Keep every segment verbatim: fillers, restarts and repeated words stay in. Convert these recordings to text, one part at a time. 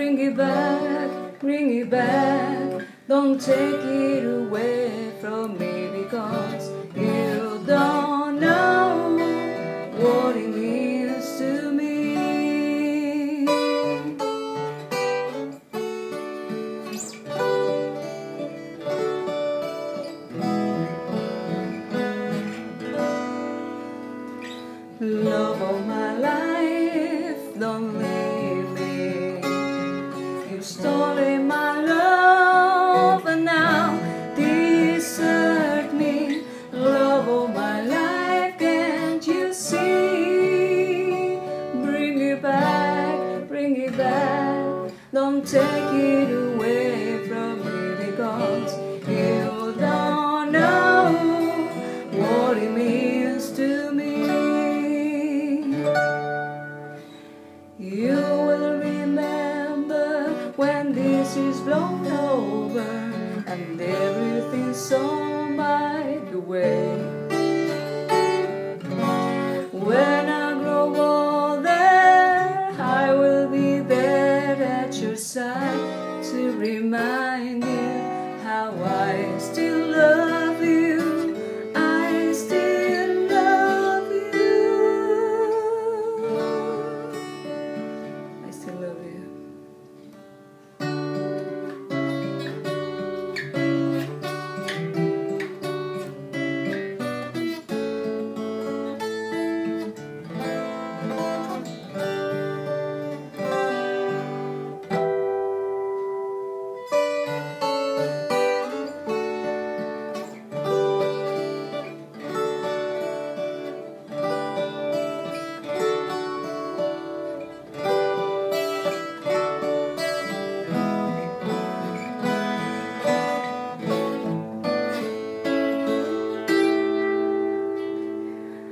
bring it back, bring it back. Don't take it away from me, because you don't know what it means to me. Love of my life, don't leave me. You stole my love and now desert me. Love of my life, can't you see? Bring it back, bring it back. Don't take it away from me, because you don't know what it means to me. You will remember when this is blown over and everything's on by the way. When I grow older, I will be there at your side to remind you how I still love you. I still love you. I still love you.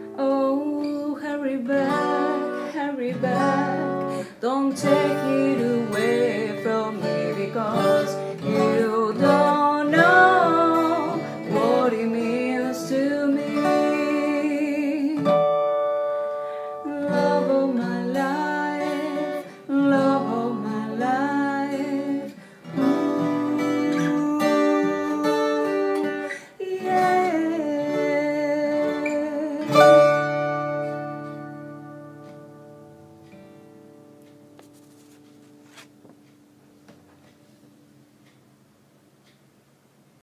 Hurry back, don't take it away.